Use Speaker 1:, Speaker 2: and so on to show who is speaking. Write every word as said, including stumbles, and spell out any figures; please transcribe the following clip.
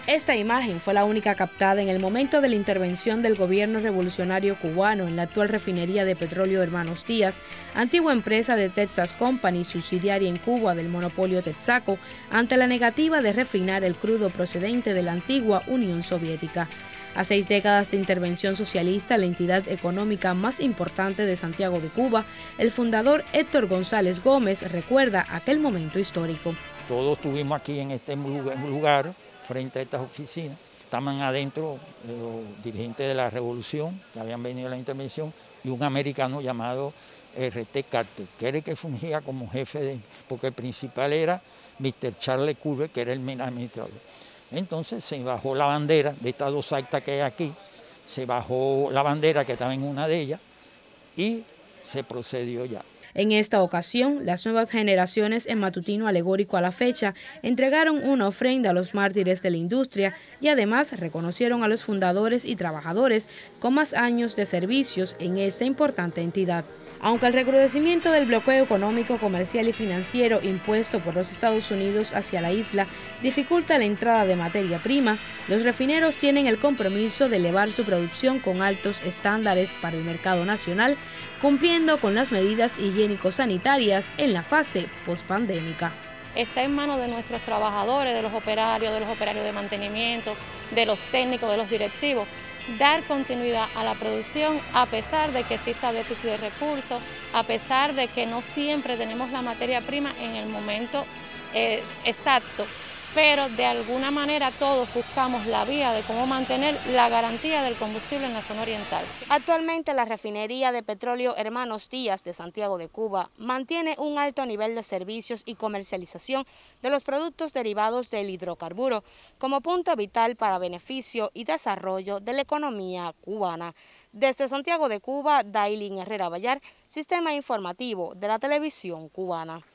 Speaker 1: Esta imagen fue la única captada en el momento de la intervención del gobierno revolucionario cubano en la actual refinería de petróleo Hermanos Díaz, antigua empresa de Texas Company, subsidiaria en Cuba del monopolio Texaco, ante la negativa de refinar el crudo procedente de la antigua Unión Soviética. A seis décadas de intervención socialista en la entidad económica más importante de Santiago de Cuba, el fundador Héctor González Gómez recuerda aquel momento histórico.
Speaker 2: Todos estuvimos aquí en este lugar, frente a estas oficinas. Estaban adentro eh, los dirigentes de la revolución que habían venido a la intervención y un americano llamado R T Carter, que era el que fungía como jefe de, porque el principal era mister Charles Culver, que era el administrador. Entonces se bajó la bandera de estas dos actas que hay aquí, se bajó la bandera que estaba en una de ellas y se procedió ya.
Speaker 1: En esta ocasión, las nuevas generaciones en matutino alegórico a la fecha entregaron una ofrenda a los mártires de la industria y además reconocieron a los fundadores y trabajadores con más años de servicios en esta importante entidad. Aunque el recrudecimiento del bloqueo económico, comercial y financiero impuesto por los Estados Unidos hacia la isla dificulta la entrada de materia prima, los refineros tienen el compromiso de elevar su producción con altos estándares para el mercado nacional, cumpliendo con las medidas higiénico-sanitarias en la fase pospandémica.
Speaker 3: Está en manos de nuestros trabajadores, de los operarios, de los operarios de mantenimiento, de los técnicos, de los directivos, dar continuidad a la producción a pesar de que exista déficit de recursos, a pesar de que no siempre tenemos la materia prima en el momento eh, exacto, pero de alguna manera todos buscamos la vía de cómo mantener la garantía del combustible en la zona oriental.
Speaker 1: Actualmente la refinería de petróleo Hermanos Díaz de Santiago de Cuba mantiene un alto nivel de servicios y comercialización de los productos derivados del hidrocarburo como punto vital para beneficio y desarrollo de la economía cubana. Desde Santiago de Cuba, Dailin Herrera Ballar, Sistema Informativo de la Televisión Cubana.